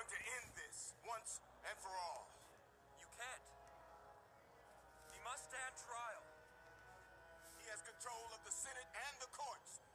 to end this once and for all. You can't. He must stand trial. He has control of the Senate and the courts.